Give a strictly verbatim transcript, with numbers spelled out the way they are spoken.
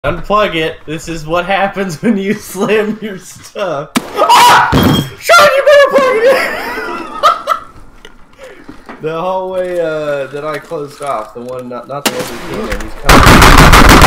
Unplug it. This is what happens when you slam your stuff. Ah! Sean, you better plug it in! The hallway uh, that I closed off, the one, not, not the one we came in, he's coming.